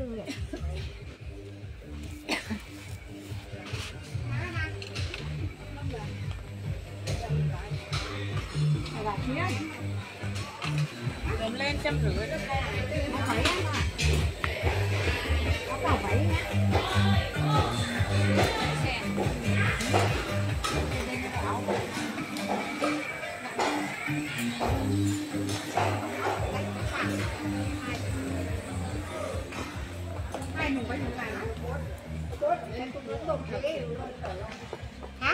Cầm lên 150 đó. Có vậy nhá. Hả?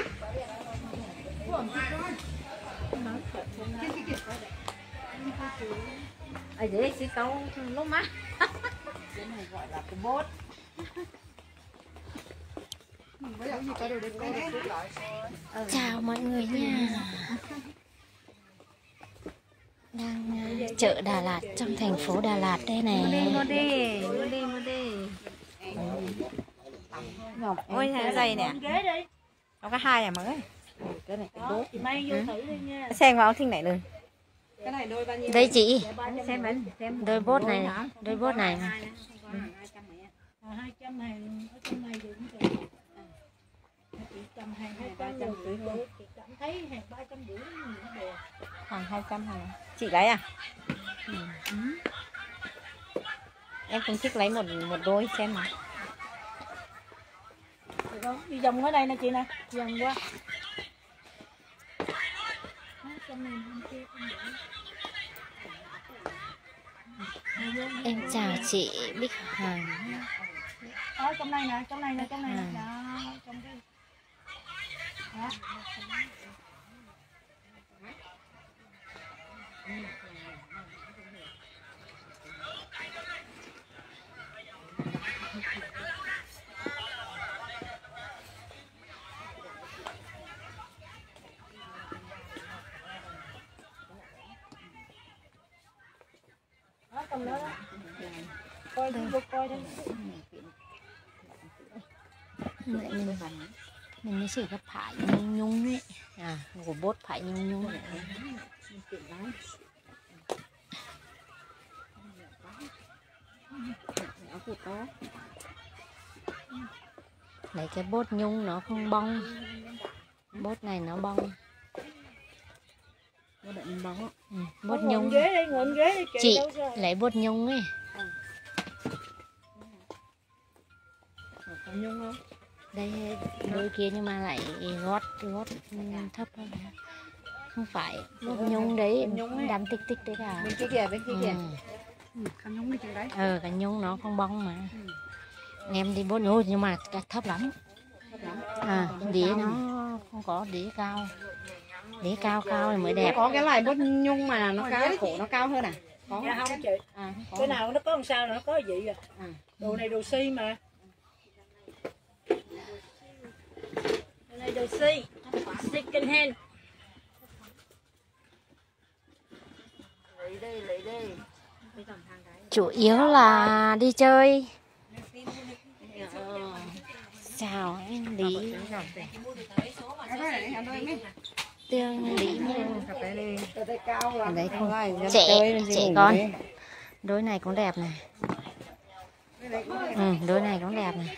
Ở dưới xí câu lúc má. Cái này gọi là cái bốt. Chào mọi người nha. Đang chợ Đà Lạt trong thành phố Đà Lạt đây này. Mua đi. Ôi này dày nè. Nó có 2 à mới. Cái này đốt. Chị may vô thử đi nha. Xem vào thinh này luôn. Cái này đôi bao nhiêu? Đây chị. Xem Đôi bốt này, đôi bốt này. 200 hàng ở trong này thì cũng được. Chị cầm hàng 250 chị cảm thấy hàng 350 cũng được. Hàng 200 hàng. Chị lấy à? Em cũng thích lấy một đôi xem nào. Được không? Đi vòng ở đây nè chị nè, vòng qua. Em chào chị Bích Hằng. Ở trong này nè, trong này nè. Đó, trong đây. Đó. Cầm đó đó. Coi đi, vô coi đi. Mình mới chỉ gặp phải nhung nhung ấy. À, của bốt phải nhung nhung. Lấy cái bốt nhung nó không bong. Bốt này nó bong. Bốt nhung. Ngồi ghế đi Chị lấy bốt nhung ấy. Nhung không? Đây đôi kia nhưng mà lại gót thấp hơn. Không phải bốt nhung đấy đắm tích tích đấy cả. Bên kia kìa, bên kia kìa. Khăn nhung đi trên đấy. Cái nhung nó không bong mà. Em đi bốt nhung nhưng mà thấp lắm. Đĩa nó không có đĩa cao. Đĩa cao thì mới đẹp. Có cái loại bốt nhung mà nó cao, cổ nó cao hơn à? Có không chị? Cái nào nó có làm sao nó có gì à? Đồ này đồ xi mà. Đồ này đồ xi. Second hand. Lấy đây. Chủ yếu là đi chơi. Chào em Lý. Tương Lý đấy không trẻ con. Đôi này cũng đẹp này. Đôi này cũng đẹp này.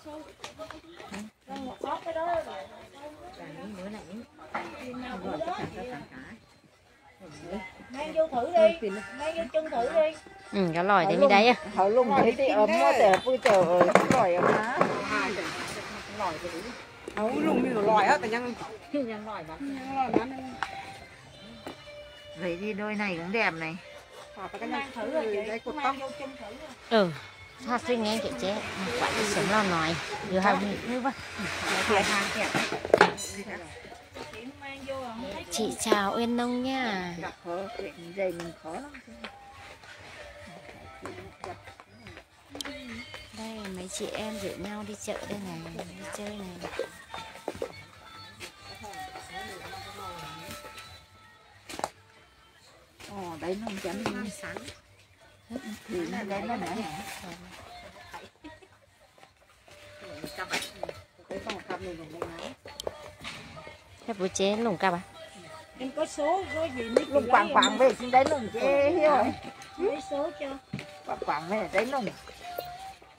Mang vô thử đi. Mang vô chân thử đi. Cái lòi đấy mới đấy à. Họ lùng thấy thì ấm mua tẻ vui chờ lòi ấm á. Lòi cái đấy. Ấu lùng như lòi á, cả nhân lòi bán. Vậy thì đôi này cũng đẹp này. Mang thử rồi chị. Mang vô chân thử. Sao xinh nghe chị chế. Quả đi sớm lo nói. Đưa hai như vậy. Chị chào Uyên Nông nha. Dày mình khó lắm. Đây mấy chị em rủ nhau đi chợ đây này, đi chơi này. Đấy nó chấm sáng. Thì nó đấy nó nè. Cái phòng cặp này cũng ngon. Thế bố chế lùng cặp à? Em có số có gì nít Lùng quảng về xin đấy lùng chế hiểu. Lấy số cho. Quảng về đấy lùng.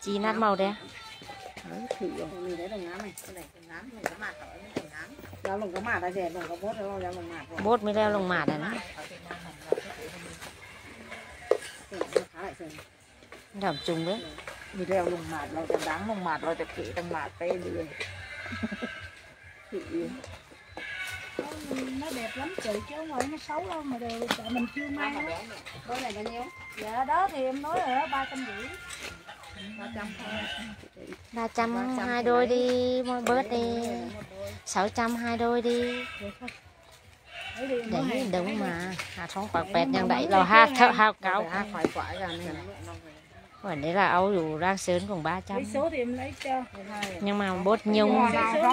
chi nát màu đấy. Thử rồi. Mình đấy đồng ngám này, cái này đồng ngám, mình có mạt ở bên đồng ngám. Giao lồng có mạt là rẻ, đồng có bốt đâu, giao lồng mạt. Bốt mới leo lồng mạt này nó. Đảo trùng đấy. Mình leo lồng mạt,เราจะđáng lồng mạt,เราจะkỹ tăng mạtไปเรื่อย nó đẹp lắm chị chứ không phải nó xấu đâu mà đều tại mình chưa mang. Đôi này bao nhiêu? Dạ đó thì em nói rồi đó 350. 300 thôi. 300 hai đôi đi, mỗi bớt đi. 600 hai đôi đi. Đấy đúng mà. Không phải bẹt nhang đẩy là hao cao. Phải quả ra này. Bởi đấy là áo dù rang sớn cùng 300. Lấy số thì em lấy cho. Nhưng mà bốt nhung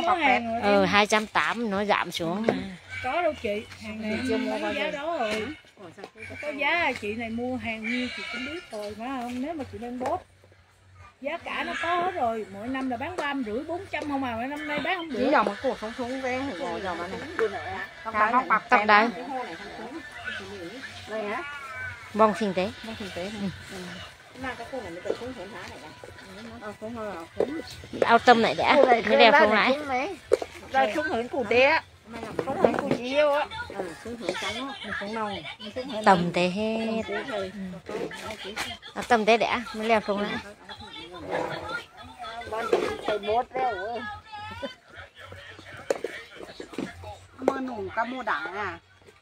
280 nó giảm xuống mà. Có đâu chị, hàng này chưa mua có giá đó rồi. Có giá chị này mua hàng nhiêu chị cũng biết rồi mà không, nếu mà chị lên bốt giá cả nó có hết rồi, mỗi năm là bán 350 400 không mà năm nay bán không được. Chỉ dòng cái cổ sống xuống với ngồi dòng này. Tóc đấy. Đây hả? Bông kinh tế. Bông kinh tế này. Mà cái cổ này mới tự xuống xuống thá này này. Ao tâm này đã, mới đẹp không lại. Đây xuống hướng củ té. Xuống hướng củ chiêu á. Xuống hướng trắng á, xuống nồng. Tầm tế hết. Ao tâm tế đã, mới đẹp không lại. Thầy bốt đấy. Mua nùng ca mua đẳng à.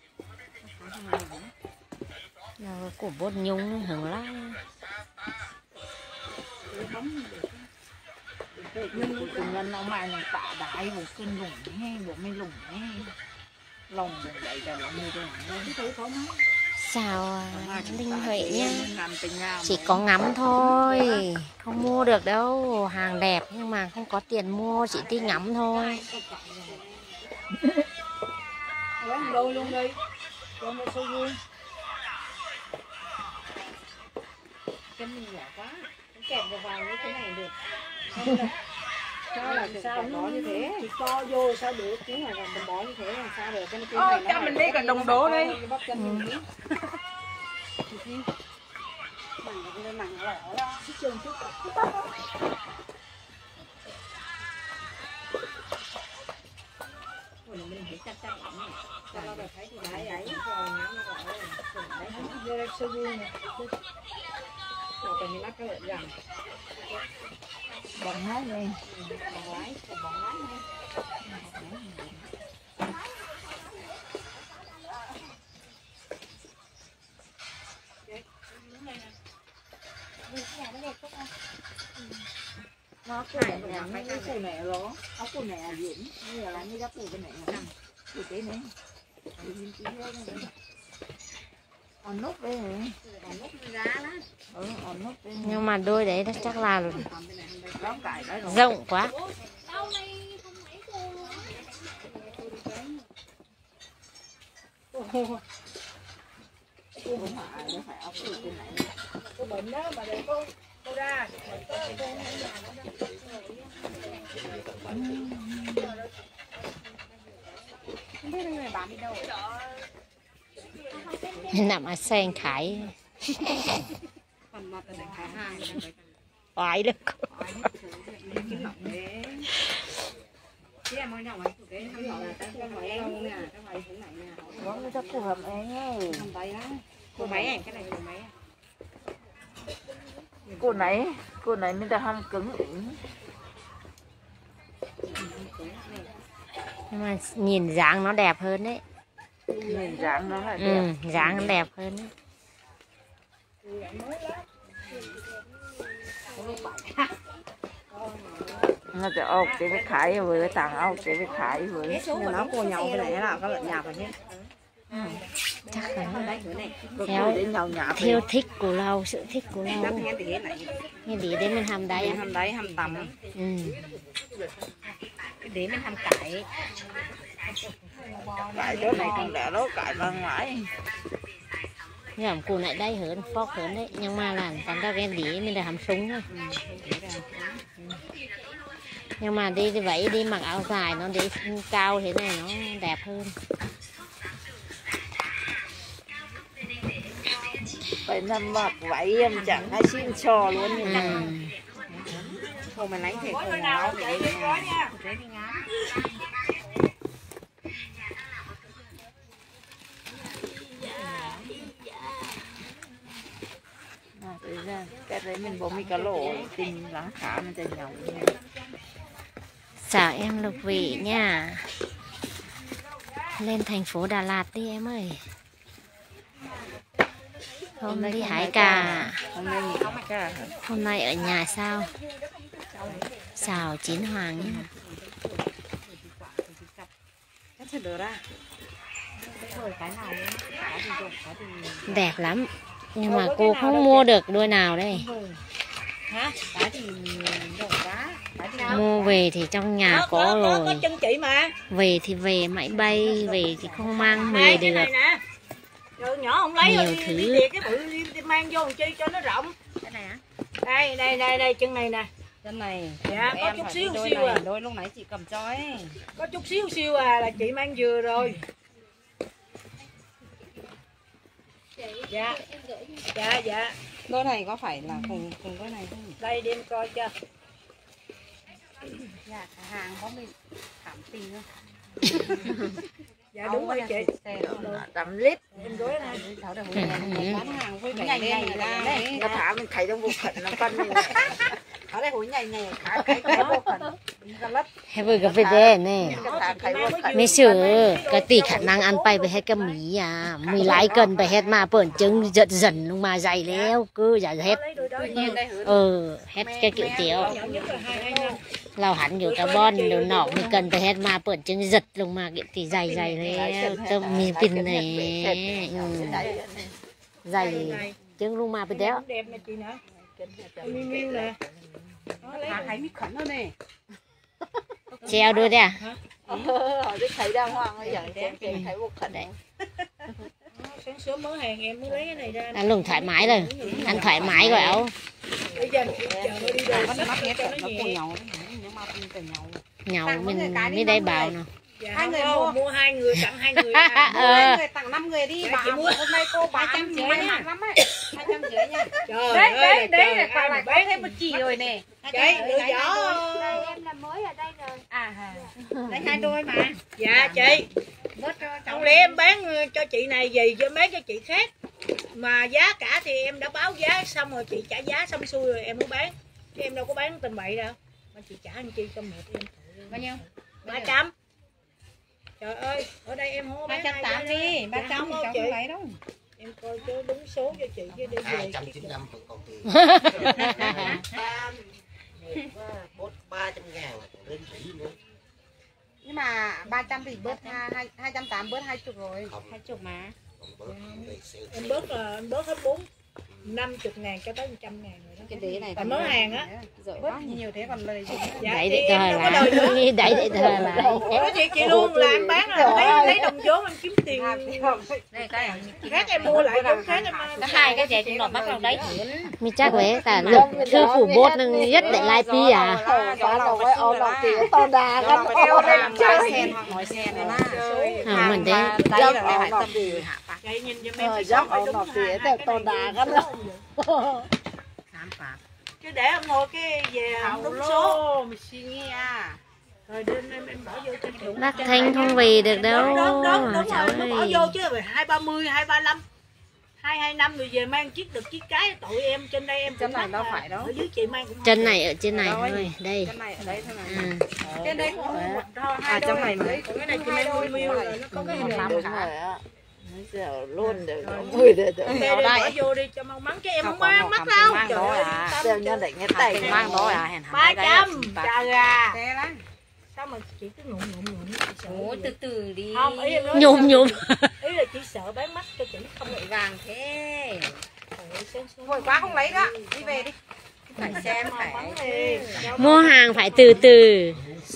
Của bốt nhung hưởng lắm. Nhưng cùng nhân nó mà nó tạ đáy một cân lủng hay bộ mấy lủng hay lòng bụng vậy là nó như thế này. Sao Linh Huệ nhá, chỉ có ngắm thôi, không mua được đâu, hàng đẹp nhưng mà không có tiền mua, chỉ đi ngắm thôi. Đôi luôn đi, cho nó số vui. Chân mình nhỏ quá, kẹp vào như thế này được. Sao là sao bó như thế? Thì co vô sao được? Chứ là còn bó như thế là sao được? Cái này cho mình đi còn đồng đố đi. Bóp chân mình đi. Mảnh lẻ đó. Chân chút. Mình phải chắc chắc lắm này. Cho nó được thấy thì thấy ấy rồi ngắm nó gọi đấy. Vô đây sao vui nè. Rồi còn như lát cái lợi rằng. Bỏng lái đi. Bỏng lái đi. Nó cái này cái củ này đó, áo củ này là diễn, bây giờ là như cái củ cái này là củ cái này, on nút đây này, on nút giá đó, on nút đây. Nhưng mà đôi đấy chắc là rộng quá. Cô bệnh đó mà để cô ra. Không biết người bán đi đâu. Nằm ở sen khải. Còn mặt là khải hàng. Oái được. Chị em mới nhỏ ấy, cái thằng nhỏ là cái máy em nè, cái máy thế này nè. Có người ta phù hợp anh ơi. Thằng tay á. Cô máy này, cái này cô máy. cô này mới ta ham cứng. Nhưng mà nhìn dáng nó đẹp hơn đấy. Nhìn dáng nó là đẹp. Dáng nó đẹp hơn đấy. Nóจะออกจะไปขายvừaต่างเอาจะไปขายvừa. Nó cô nhau cái này là có lợn nhạt rồi nhé. Chắc là Theo theo thích của lâu, sự thích của lâu. Nghe thì thế này. Nghe đi đến mình hầm đấy. Hầm đấy, hầm tầm. Cái đế mình hầm cải. Cải chỗ này còn đẻ đó cải bằng ngoài. Giảm củ này đây hơn, phóc hơn đấy. Nhưng mà là còn ra ghen đĩ mình đã hầm súng thôi. Nhưng mà đi vậy đi mặc áo dài nó đi cao thế này nó đẹp hơn. Phải nằm mặc váy em chẳng hay xin trò luôn. Thôi mà lấy thì Mỗi nào chạy đi gói nha. Cái đấy mình bố mình cả lỗ tình lắng khá mình chạy nhau. Chào em Lục Vị nha. Lên thành phố Đà Lạt đi em ơi. Hôm đi hái cà. Hôm nay ở nhà sao? Xào chín hoàng nhé. Đẹp lắm. Nhưng mà cô không mua được đôi nào đây. Hả? Mua về thì trong nhà có rồi. Có chân chị mà. Về thì về máy bay, về thì không mang về Cái được. này nè. Rồi nhỏ không lấy Nhiều rồi thứ. đi tiệc cái bự đi mang vô làm chi cho nó rộng. Cái này hả? Đây chân này nè. Chân này. Dạ, có chút xíu xíu à. Đôi lúc nãy chị cầm cho ấy. Có chút xíu à là chị mang vừa rồi. Dạ. Dạ. Đôi này có phải là cùng cái này không? Đây đem coi cho. Dạ, hàng có mình cảm tình thôi. Dạ đúng rồi chị. 5 lít. Em gói này. Bán hàng vui vẻ lên là đấy. Nó thả mình thấy trong bộ phận nó cân như Ở đây hối nhảy cái bộ phận. Hay vừa gặp về đây nè. thấy bộ phận. Mấy sửa cái tỷ khả năng ăn bay về hết cái mì à. Mì lái cần về hết mà bẩn trứng giật dần luôn mà dày léo. Cứ giả hết. Hết cái kiểu tiểu. Lao hẳn kiểu carbon đồ nọ mình cần về hết mà bẩn trứng giật luôn mà kiểu tỷ dày léo. Tâm mì pin này. Dày trứng luôn mà bên đéo. Đẹp nè chị nè. Miu nè. Thấy mít khẩn hơn nè. Treo đôi đây à? Họ biết thấy đàng hoàng bây giờ thấy bộ phận đấy. Sáng sớm mới hàng em mới lấy cái này ra. Ăn lùng thoải mái rồi. Ăn thoải mái rồi áo. Bây giờ chờ đi đồ nó Mắt nghe cho nó nó nhẹ. nhau nhưng mà mình phải nhau. Nhậu mình mới đây bảo nào. Dạ, Hai người mua 2 người tặng 2 người. Hai người tặng 5 người đi. Dạ, Bà chị mua. hôm nay cô 250 nha. 250 nha. Trời Đấy là bà lại bán thêm 1 chỉ rồi nè. Chị lựa giỏ. Đây em là mới ở đây rồi. Đấy 2 đôi mà. Dạ chị. Bớt cho cháu. Không lẽ em bán cho chị này gì cho mấy cho chị khác. Mà giá cả thì em đã báo giá xong rồi chị trả giá xong xuôi rồi em mới bán. Chứ em đâu có bán tình bậy đâu. Mà chị trả anh chi cho một em. Bao nhiêu? 300. Trời ơi, ở đây em không có bán 280 đi, 300 thì cháu không lấy đâu. Em coi cho đúng số cho chị chứ để về. 295 phần còn tiền. 300 ngàn lên tỷ nữa. Nhưng mà 300 thì bớt 280 bớt 20 rồi. 20 mà. Em bớt là em bớt hết 50 ngàn cho tới 100 ngàn rồi đó. Cái đế này Còn mới hàng á. Bớt nhiều thế còn lời gì. Dạ, Đẩy thì để em thời đâu có lời nữa. lại. Đẩy để thời lại. Có chị luôn là em bán là lấy đồng vốn em kiếm tiền. Đây cái Khác em mua lại cũng khác em. hai cái gì cũng lọt mắt vào đấy. Mi chắc vậy cả lực thư phủ bột nâng nhất để lai pi à. Đó là cái ô lọc tía to đà Nó đeo lên chơi sen hoặc nói sen này là. Mình đấy. Đây là phải tập gì hả? Chị nhìn giùm em dốc ô lọc tía đẹp to đà cái đó. Khám phá. chứ để ông ngồi cái về không đúng số. Số mình suy nghĩ à. Rồi đưa em bỏ vô cho đúng. Bác Thanh không về được đâu. Đúng Cháu rồi, nó bỏ ơi. vô chứ rồi 230, 235. 225 rồi về mang chiếc được chiếc cái tội em trên đây em Chân này đâu phải đâu. ở dưới chị mang cũng Chân này ở trên này thôi. Đây. Cái này ở đây thôi mà. À. Trên đây cũng một hai trong này mà. cái này chị mang miêu rồi nó có cái hình Đúng làm rồi á. Nó giờ luôn được 10 được. đây bỏ vô đi cho mau mắn chứ em không mang mắt đâu. Trời ơi, Xem nhân định cái tay mang đó à hèn 300 trà gà. Thế lắm. Sao mà chị cứ ngụm Ủa từ từ đi. Không, ý em nói Nhum nhum. ý là chị sợ bán mắt cho chị không Vội vàng thế. vội Vội quá không lấy đó. Đi về đi. Phải xem phải. Mua hàng phải từ từ.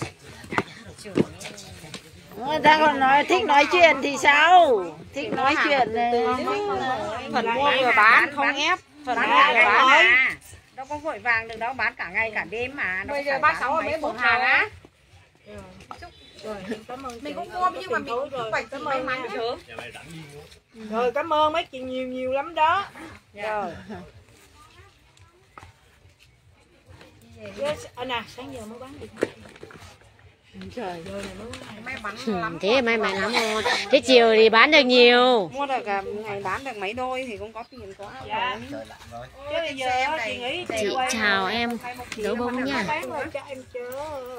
Người ta còn nói thích nói chuyện thì sao? Thích nói chuyện này. Phần mua vừa bán không ép. Phần mua vừa bán mà. Đâu có vội vàng được đâu, bán cả ngày cả đêm mà. Bây giờ 36 ở mấy một hàng á. Rồi, cảm ơn Mình chị. cũng mua nhưng mà mình cũng phải cảm may ơn mắn chứ. Rồi cảm ơn mấy chị nhiều lắm đó. Rồi. Nè sáng giờ mới bán được. Trời may bán lắm. Thế may mắn lắm rồi. Thế chiều thì bán được nhiều. Mua được ngày bán được mấy đôi thì cũng có tiền có. Dạ. Trời lạnh rồi. Chứ bây giờ chị nghĩ Chị chào em, dấu bông nha. bán rồi cho em chớ.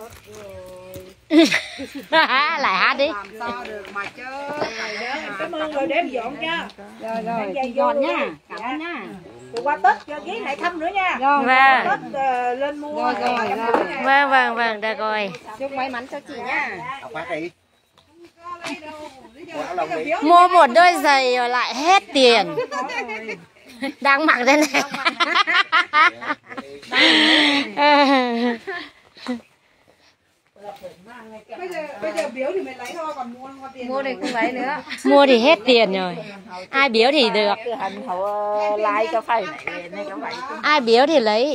Lại hát đi. Làm sao được mà chơi. Cảm ơn rồi để em dọn cho. Rồi Dây dọn vô nhá. đi. Cảm ơn nhá. Rồi qua Tết cho ghé lại thăm nữa nha. Vâng. Tết lên mua. Vâng, được rồi. Chúc may mắn cho chị nhá. Học phát đi. Mua áo lông đi. Mua một đôi giày rồi lại hết tiền. Đang mặc đây này. Bây giờ biếu thì mày lấy thôi, còn mua tiền. Mua thì không lấy nữa. Mua thì hết tiền rồi. Ai biếu thì được. Lại cho phải này có vậy. Ai biếu thì lấy.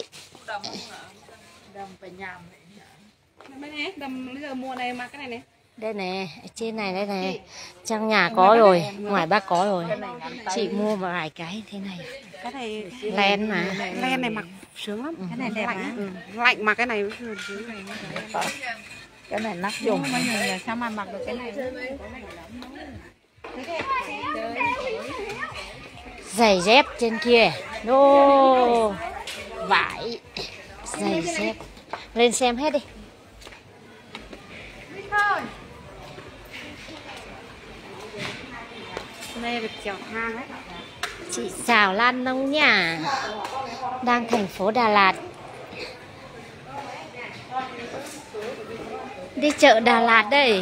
Mấy này, đầm bây giờ mua này mặc cái này này. Đây này, ở trên này đây này. Trong nhà có rồi, ngoài bác có rồi. Chị mua vài cái thế này. Cái này Len mà. len này mặc sướng lắm. Cái này đẹp mà. Lạnh mà cái này sướng này. Cái này nắc dùng. Bao giờ sao mà mặc được cái này? Giày dép trên kia. Đô. Vải. Giày dép. Lên xem hết đi. Đây được chèo thang ấy. Chị chào Lan Nông nha. Đang thành phố Đà Lạt. Đi chợ Đà Lạt đây.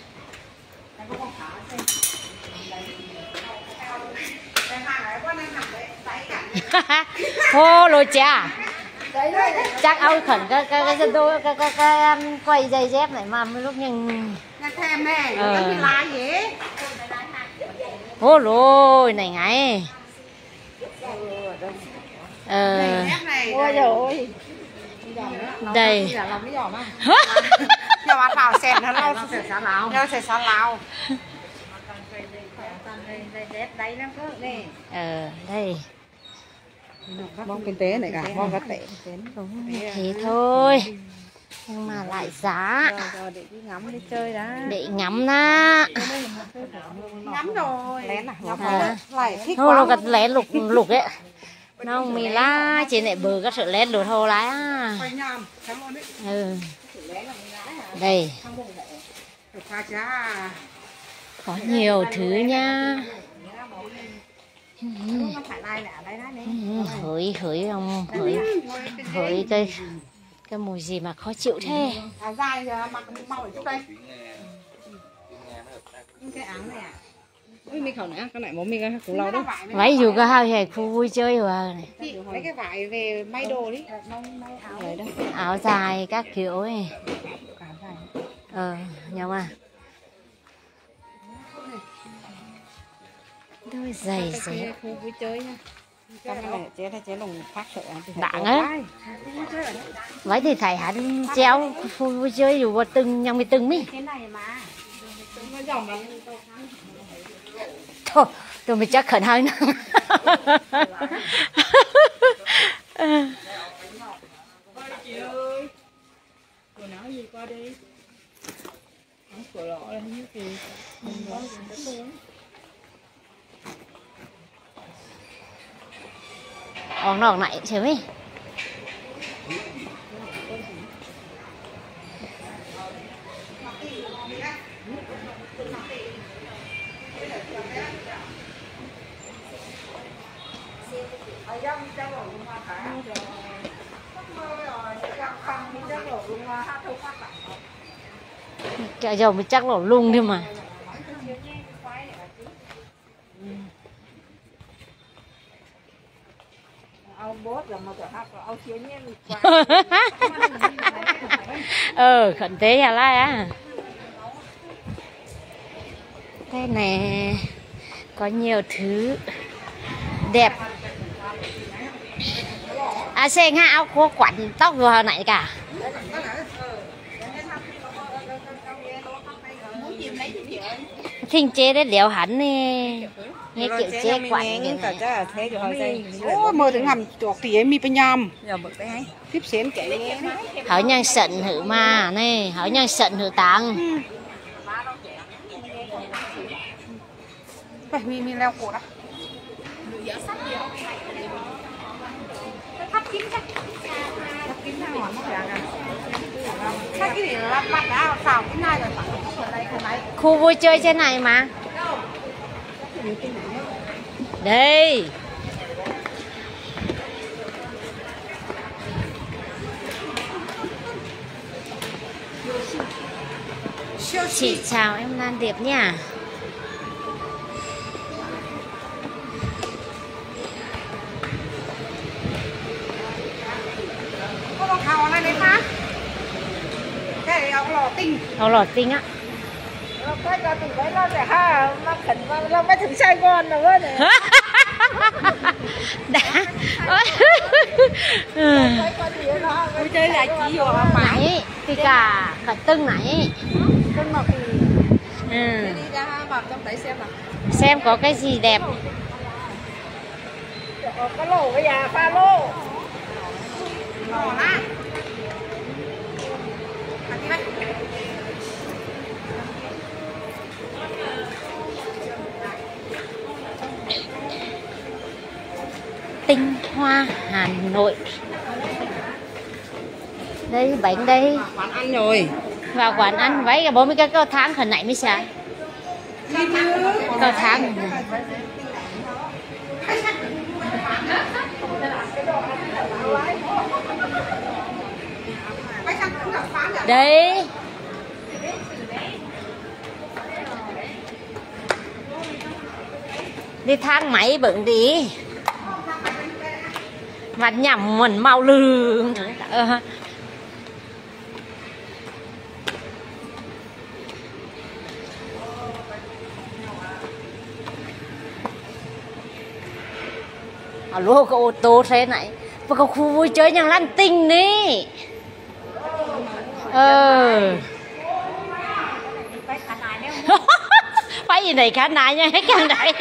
Hô lô cha. Chắc ông khẩn cái quay giày dép này mà lúc nhưng Nghe thêm này, giống như lá vậy. hô lôi này ngay. Ôi trời ơi. Đây. Cho bạn vào xem nó lâu sẽ xả lào. Nhau sẽ xả lào. Đây. Bông kinh tế này cả, bông có tệ. Thế thôi. Nhưng mà lại giá. Rồi để đi ngắm đi chơi đã. Để ngắm na. Ngắm rồi. Lén à? Ngắm À. lại thích Thôi nó quá. gật lén lục lục ấy. Nó mì lá trên này bờ các sự lén lụt hồ lá. Quay nhầm, cảm ơn đấy. Ừ. Đây. Được pha chá. Có nhiều thứ nha. Hửi ông hửi cái mùi gì mà khó chịu thế. Áo dài giờ mặc màu ở chỗ đây. Cái áo này à? Ui mình khẩu nữa, cái này bố mình cũng lâu đấy. Váy dù có hai hè khu vui chơi rồi này. Lấy cái vải về may đồ đi. Áo dài các kiểu ấy. Nhưng mà đôi giày dép Khu vui chơi nha. Cái này chế lùng phát sợ. đặng á. Váy thì thầy hẳn treo khu vui chơi dù từng nhang mi từng mi. Cái này mà. Nó dòng mà. Thôi, tôi mới chắc khẩn hơi nữa. Chị ơi. Quần áo gì qua đi. Áo cửa lọ là như gì? Ông nọ này chứ mấy. Chợ dầu mới chắc lổ lung thôi mà. Ông bốt là một cái hạt của ông chiếu nhiên quá. Khẩn tế nhà lai á. Đây này có nhiều thứ đẹp. À xe nga áo cô quản tóc vừa hồi nãy cả. thinh chế đấy đéo hắn nè nghe kiểu chế quặn như này ôi mơถึงhầm chuột thì em mi bên nhom tiếp xén kệ hỏi nhân sận hử mà này hỏi nhân sận hử tăng phải mi leo cổ đó thắt kín ra ngoài mất dạng à thắt cái gì lắp bắt đã xào cái này rồi khu vui chơi trên này mà đây chị chào em Lan Điệp nha. có con hào này đấy má cái này ông lò tinh Họ lọt tinh á. cái cho tụi nó sẽ ha nó khẩn nó mớiถึง Sài Gòn rồi đấy Đã. vui chơi là chỉ vô Nãy thì cả tưng nãy. con mọc thì đi ra vào trong đấy xem nào Xem có cái gì đẹp. có lỗ cái nhà pha lô lò á Tinh Hoa Hà Nội. Đây bánh đây. quán ăn rồi Vào quán ăn váy cả 40 cái cầu thang khẩn nãy mới sáng. Cầu thang. Đấy. Đi thang máy bận đi. Mặt nhằm mình mau lương. Alo, có ô tô thế này. Và có khu vui chơi nhàng Lan Tinh đi. Phải gì này khả nại nha, hết càng đấy.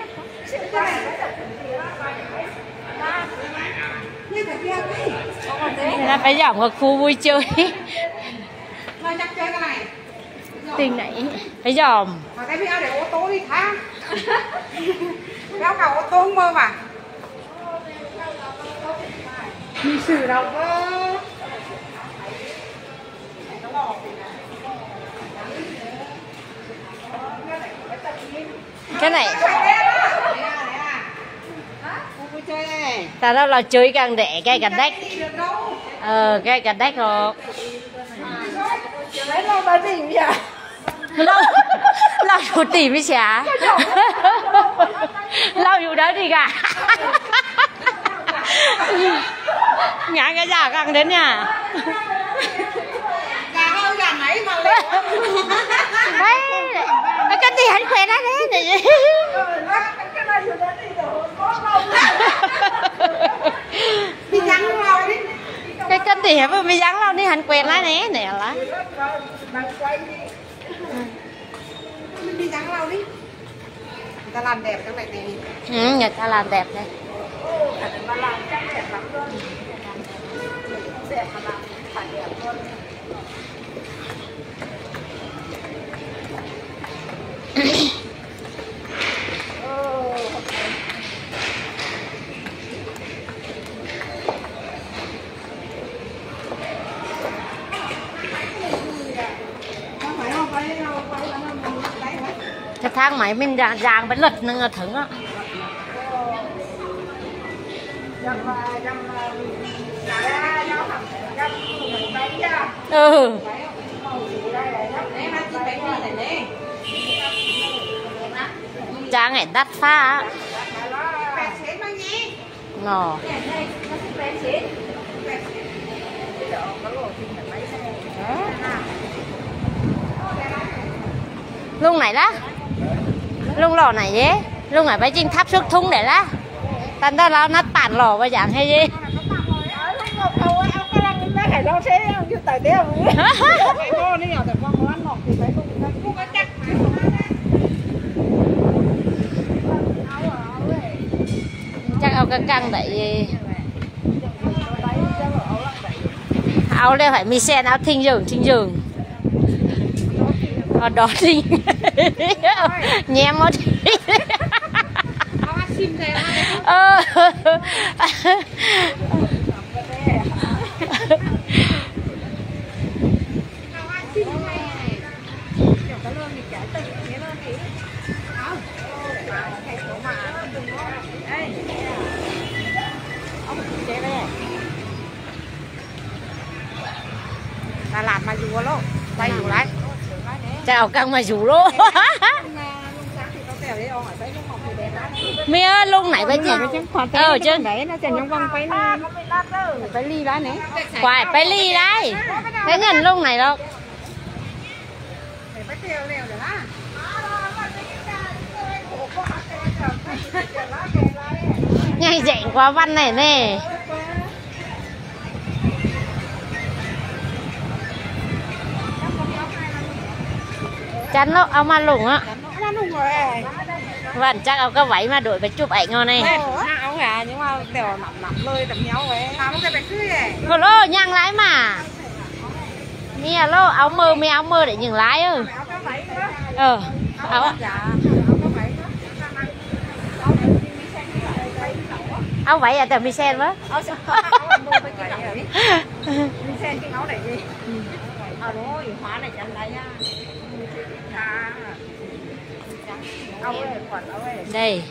Nên là phải dọn vào khu vui chơi. Tinh này phải dòm. mà cái video để ô tô đi thang béo cầu ô tô không mơ mà mình xử đâu cơ Cái này vui chơi này ta đó là chơi càng để cái gạch đách. Cái gạch đách rồi. lấy lo bà gì vậy Lau dù tỉ mới xả. Lau dù đó đi cả. Ngã cái giả càng đến nhà. gà hơi gà nấy mà lên Đấy. Cái gì hắn khỏe ra thế này. đi trắng rồi đi Cái cân tỉ mà mới dáng lau đi hắn quen lại nè nè là. đi trắng lâu đi người ta làm đẹp cái này này Người ta làm đẹp đây. Cái thang máy mình ràng vẫn lật nâng thứng á. Chả ngày đắt pha á. Nó lúc này đó lúc lò này dế lúc này phải chinh tháp xuất thúng để đó thành ra là nó tàn lò và dạng hay gì phải lo thế như tại thế cái con nó nhỏ thì con ăn nọ thì phải không chắc cái căng đấy áo đây phải mi sen áo thinh dường ở đó thì nhem mất Đà Lạt mà dù lô, bay dù lại. chào căng mà rủ lô mía lung này bên nhà chứ đấy nó chẳng trong vòng phải ly đó nè. phải phải ly đấy thấy ngần lung này đâu nhảy dậy quá văn này nè chắn lô ông ăn lủng á vẫn chắc ông có váy mà đổi phải chụp ảnh ngon này áo gà nhưng mà đều nằm lơi tầm nhau vậy làm cái bạch cưới này một lô nhang lái mà nè lô áo mơ để nhường lái ơi áo áo váy à tầm mi sen quá mi sen cái áo này gì đó hóa này chẳng đấy nha đây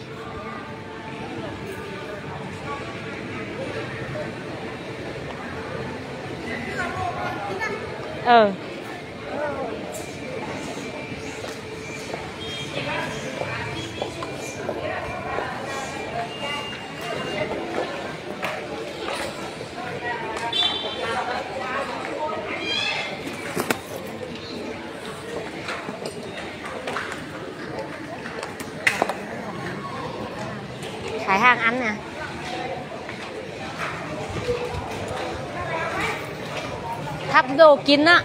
Thái hàng ăn nè thắp đồ kín á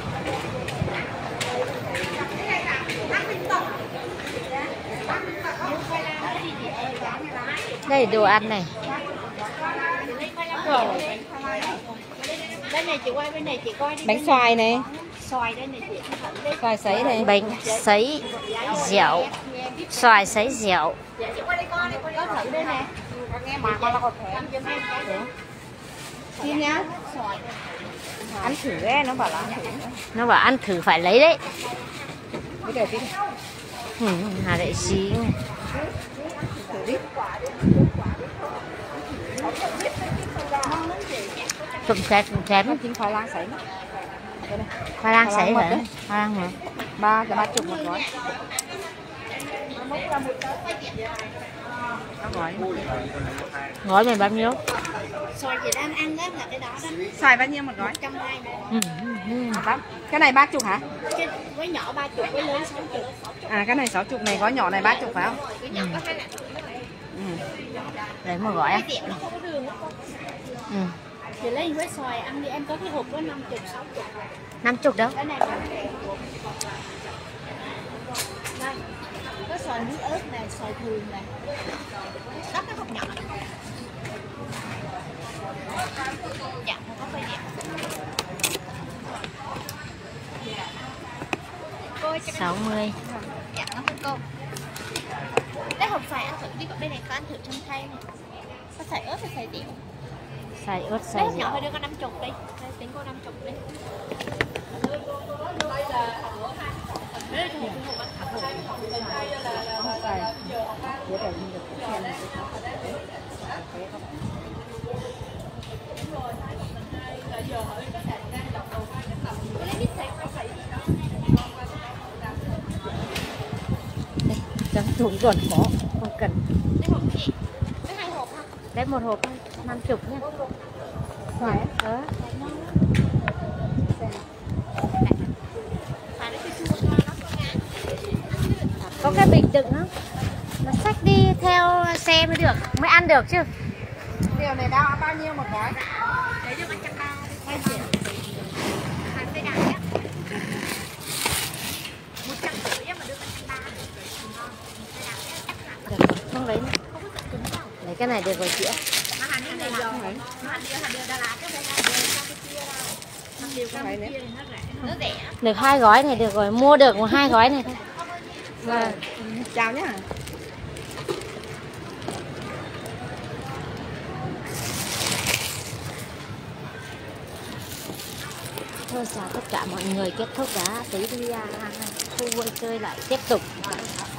đây đồ ăn này bánh xoài này xoài sấy này bánh sấy dẻo xoài sấy dẻo xin nhá ăn thử ấy, nó bảo là ăn thử nó bảo ăn thử phải lấy đấy cái để tin hà đại xí thử đi trộm chém chính khoai lang sấy khoai lang sấy hả khoai lang hả 30 một gói gói này bao nhiêu Xoài gì đang ăn đó là cái đó đó. xoài bao nhiêu một gói 120. cái này 30 hả Cái với nhỏ 30 với lớn 60. à cái này 60 này gói nhỏ này 30 phải không Cái nhỏ có 2 lấy một gói á tiệm nó không có đường á. Chị lấy với xoài ăn đi em có cái hộp đó 50 60. 50 đâu Cái này đây. Có xoài nước ớt này, xoài thường này. Đó cái hộp nhỏ. Dạ, có phải đẹp. Cô 60 dạ nó với cô. Đây hộp xoài ăn thử đi, còn bên này có ăn thử trong khay này. Có xài ớt hay xài tiểu? xài ớt xài Đấy, nhỏ dẻo phải đưa con 50 đi. Đây, tính cô 50 đi. trắng thùng còn có không cần Đây hộp gì? Cái 2 hộp hả? lấy một hộp 50 nha xoài đó Phải nó chua chua nó có ngán. có cái bình đựng nó xách đi theo xe mới được mới ăn được chứ điều này đau bao nhiêu một gói Để cho 130 2 triệu. Hàng cây đào nhé. 150 mà đưa 130. không lấy nữa. lấy cái này được rồi chị ạ. Mà hàng điều này là hàng điều Đà Lạt chứ không phải hàng điều Campuchia đâu. Hàng điều Campuchia thì nó rẻ. Được 2 gói này được rồi, mua được 2 gói này thôi. Vâng. Chào nhá. Thôi chào tất cả mọi người, kết thúc đã tí đi khu vui chơi lại tiếp tục.